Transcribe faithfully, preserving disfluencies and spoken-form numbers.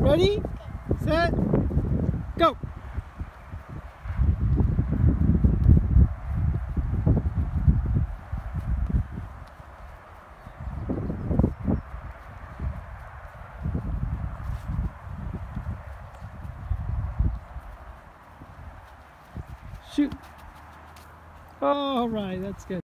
Ready, set, go. Shoot. All right, that's good.